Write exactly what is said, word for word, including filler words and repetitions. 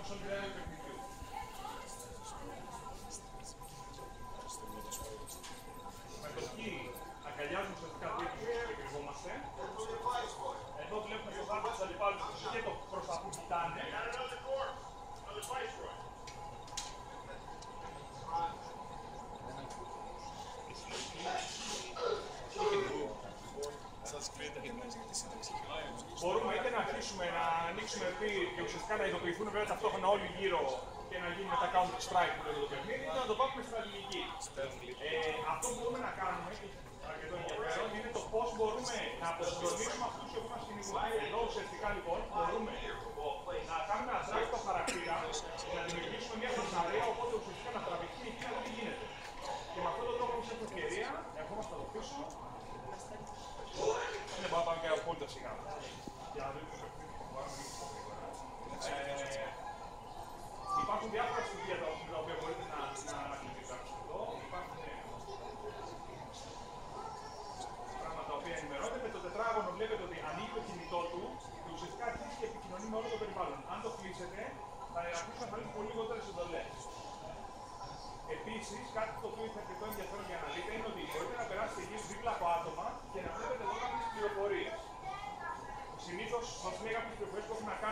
σε όλη την ιδέα του παιχνιδιού. Με το key αγκαλιάζουμε ουσιαστικά δίκτυο και κρυβόμαστε. Εδώ βλέπουμε το δάχτυλο τους αντιπάλους και το προς τα που κοιτάνε. Μπορούμε είτε να αρχίσουμε να ανοίξουμε πει και ουσιαστικά να ειδοποιηθούν βέβαια ταυτόχρονα όλοι γύρω και να γίνει μετά counter strike που λέμε το παιχνίδι, είτε να το πάμε στρατηγική. Ε, αυτό που μπορούμε να κάνουμε, αρκετό ενδιαφέρον, είναι το πώς μπορούμε να αποσυντονίσουμε αυτούς που μας κυνηγούν. Εδώ ουσιαστικά λοιπόν μπορούμε να κάνουμε ένα drag το χαρακτήρα και να δημιουργήσουμε μια φασαρία, οπότε ουσιαστικά να τραβηχθεί εκεί να δει τι γίνεται. Και με αυτόν τον τρόπο όμως έχουμε ευκαιρία, ερχόμαστε εδώ πίσω. Είναι bara πάμε και απόλυτα σιγά. Για να δούμε το παιχνίδι που πάμε. Υπάρχουν διάφορα στοιχεία τα οποία μπορείτε να ανακοινήσετε εδώ. Υπάρχουν πράγματα τα οποία ενημερώνετε. Με το τετράγωνο βλέπετε ότι ανοίγει το κινητό του και ουσιαστικά αρχίζει και επικοινωνεί με όλο το περιβάλλον. Αν το κλείσετε, θα αρχίσει να φανεί πολύ λιγότερες εντολές. Επίσης, κάτι το οποίο είναι αρκετό ενδιαφέρον για να δείτε είναι ότι μπορείτε να περάσετε γύρω δίπλα από άτομα και να βλέπετε εδώ κάποιες πληροφορίες. Συνήθως μας λέει κάποιες πληροφορίες που έχουν να